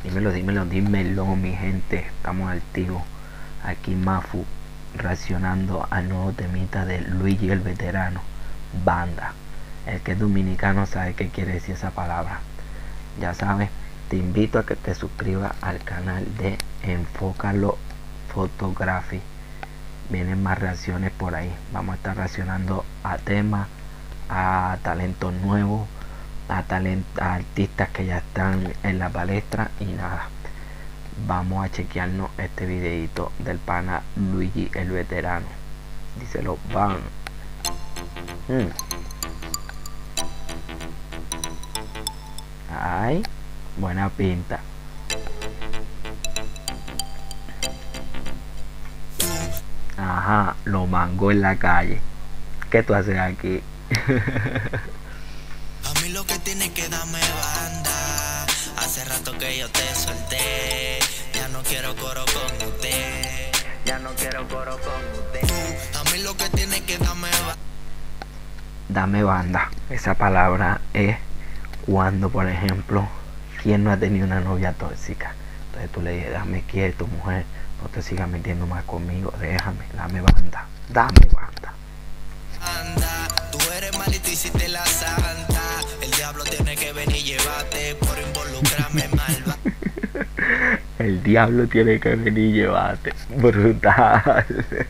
Dímelo, dímelo, dímelo, mi gente. Estamos activos. Aquí Mafu reaccionando al nuevo temita de Luigi el Veterano, Banda. El que es dominicano sabe qué quiere decir esa palabra. Ya sabes, te invito a que te suscribas al canal de Enfócalo Photography. Vienen más reacciones por ahí. Vamos a estar reaccionando a temas, a talentos nuevos, a artistas que ya están en la palestra. Y nada, vamos a chequearnos este videito del pana Luigi el Veterano. Díselo, van. Ay, buena pinta. Ajá, lo mango en la calle. ¿Qué tú haces aquí? A mí lo que tiene que darme banda. Hace rato que yo te solté. Ya no quiero coro con usted. Ya no quiero coro con usted. A mí lo que tiene que darme banda. Dame banda. Esa palabra es cuando, por ejemplo, ¿quién no ha tenido una novia tóxica? Entonces tú le dices, dame quieto, mujer, no te sigas metiendo más conmigo, déjame, dame banda, dame banda. Anda, tú eres malito y hiciste la santa. El diablo tiene que venir y llevarte por involucrarme malva. El diablo tiene que venir y llevarte. Brutal.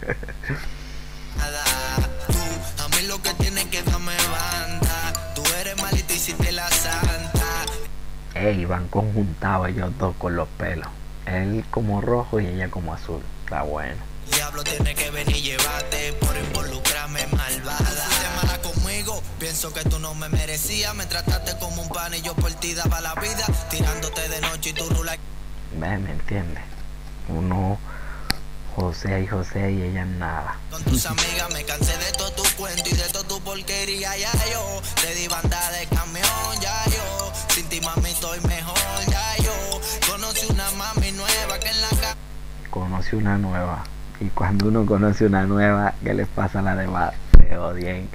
A mí lo que tiene que darme banda. Tú eres malito y hiciste la santa. Ey, van conjuntados ellos dos con los pelos. Él como rojo y ella como azul. Está bueno. El diablo tiene que venir y llevarte por involucrarme malvada. Te mala conmigo, pienso que tú no me merecías. Me trataste como un pan y yo por ti daba la vida. Tirándote de noche y tú rula. ¿Me entiendes? Uno José y ella nada. Con tus amigas me cansé de todo tu cuento y de todo tu porquería. Ya yo te di banda de camión, ya yo sin ti mami estoy mejor, ya yo conocí una mami nueva que en la casa. Conoce una nueva. Y cuando uno conoce una nueva, ¿qué les pasa a la demás? Se odien.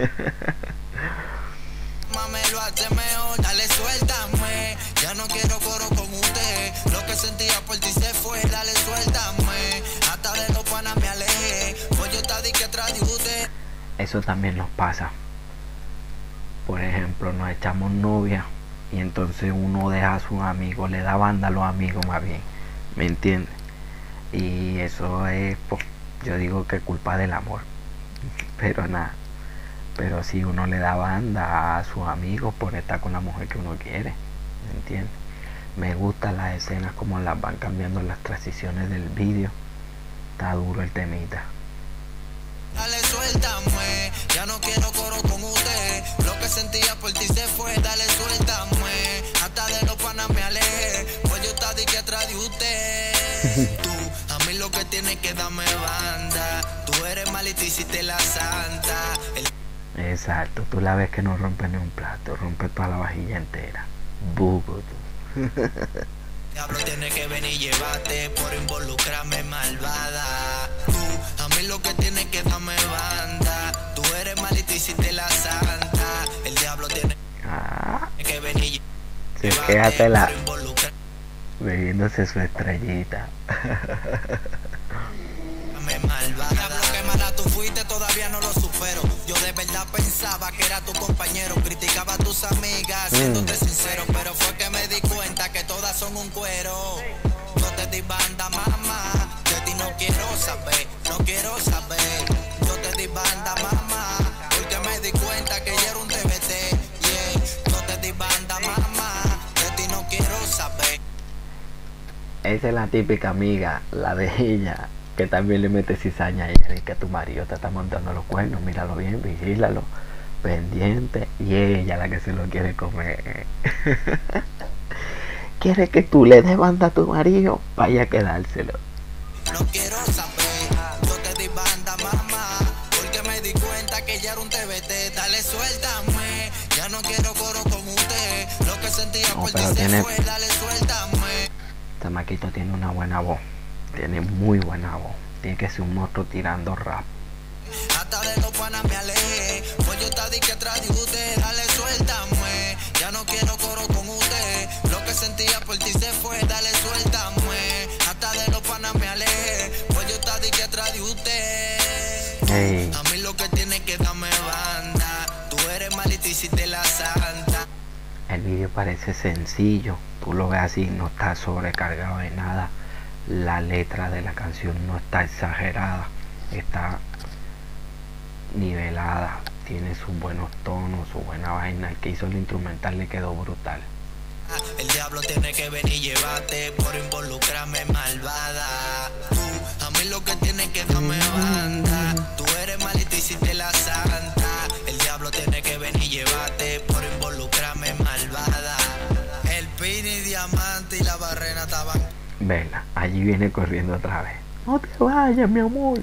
Mami lo hace mejor, dale suéltame. Ya no quiero coro con usted. Lo que sentía por ti se fue, dale suéltame. Hasta de los panas me alejé. Pues yo te di que atrás de usted. Eso también nos pasa. Por ejemplo, nos echamos novia y entonces uno deja a sus amigos, le da banda a los amigos más bien. ¿Me entiendes? Y eso es, pues, yo digo que es culpa del amor. Pero nada. Pero si uno le da banda a sus amigos por estar con la mujer que uno quiere. ¿Me entiendes? Me gustan las escenas como las van cambiando las transiciones del vídeo. Está duro el temita. Dale suéltame, ya no quiero coro con usted. Lo que sentía por ti se fue, dale suéltame. Hasta de los panas me alejé, pues yo te di que atrás de usted. Tú, a mí lo que tienes que darme banda. Tú eres malita y hiciste la santa. Exacto, tú la ves que no rompe ni un plato, rompe toda la vajilla entera. Bugo tú. Diablo tiene que venir y llevarte por involucrarme malvada. Tú, a mí lo que tiene que darme banda. Tú eres malita y hiciste la santa. El diablo tiene que venir y se llevarte quédate la por involucrarme bebiéndose su estrellita. malvada. Lo que mala tú fuiste todavía no lo supero. Yo de verdad pensaba que era tu compañero. Criticaba a tus amigas, siéndote sincero. Pero fue que me di cuenta que todas son un cuero. Yo te di banda, mamá. De ti no quiero saber, no quiero saber. Yo te di banda, mamá. Porque me di cuenta que yo era un TBT. Yeah. Yo te di banda, mamá. De ti no quiero saber. Esa es la típica amiga, la de ella, que también le mete cizaña a ella y que tu marido te está montando los cuernos, míralo bien, vigílalo, pendiente, y ella la que se lo quiere comer. Quiere que tú le des banda a tu marido, vaya a quedárselo. No quiero saber, yo te di banda, mamá, porque me di cuenta que ya era un TBT. Dale suéltame, ya no quiero coro con usted. Lo que sentía por ti se fue, dale suéltame. Este maquito tiene una buena voz. Tiene muy buena voz. Tiene que ser un monstruo tirando rap. Hasta de los panas me alejé, pues yo te di que atrás de usted. Dale suéltame, ya no quiero coro con usted. Lo que sentía por ti se fue, dale Hey. A mí lo que tiene que darme banda. Tú eres malito y si te la santa. El vídeo parece sencillo, tú lo ves así, no está sobrecargado de nada. La letra de la canción no está exagerada, está nivelada, tiene sus buenos tonos, su buena vaina. El que hizo el instrumental le quedó brutal. El diablo tiene que venir y llevarte por involucrarme malvada. Tú, a mí lo que tiene que darme banda. Tú eres malito y si te la santa. El diablo tiene que venir y llevarte por involucrarme malvada. El pini, diamante y la barrena estaban. Vela, allí viene corriendo otra vez. No te vayas, mi amor.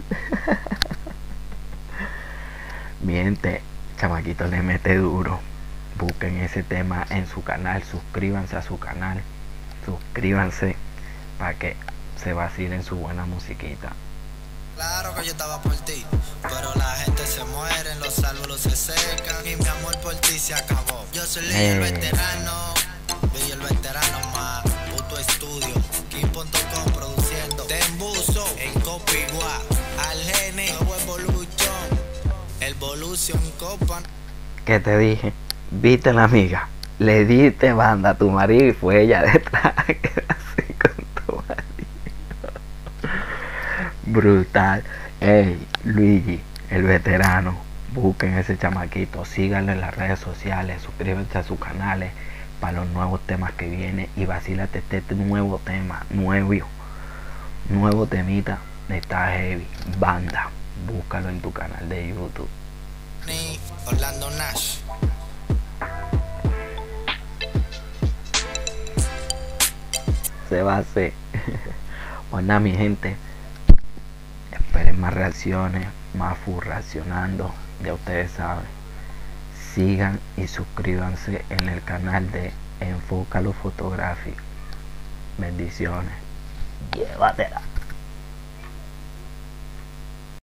Miente, chamaquito le mete duro. Busquen ese tema en su canal, suscríbanse a su canal, suscríbanse para que se vacilen su buena musiquita. Claro que yo estaba por ti, pero la gente se muere, los árboles se secan y mi amor por ti se acabó. Yo soy el veterano, Luis el veterano más, puto estudio, Kim.com produciendo, Tembuso, el Copiguá, Algene, nuevo Evolution Copa. ¿Qué te dije? Viste la amiga, le diste banda a tu marido y fue ella detrás. Así con tu marido. Brutal. Hey, Luigi, el veterano, busquen ese chamaquito, síganlo en las redes sociales, suscríbanse a sus canales para los nuevos temas que vienen y vacílate este nuevo tema, nuevo temita, está heavy, banda, búscalo en tu canal de YouTube. Orlando Nash. Se va a hacer. Pues nada, mi gente, esperen más reacciones, más reaccionando, ya ustedes saben. Sigan y suscríbanse en el canal de Enfócalo Photography. Bendiciones. Llévatela.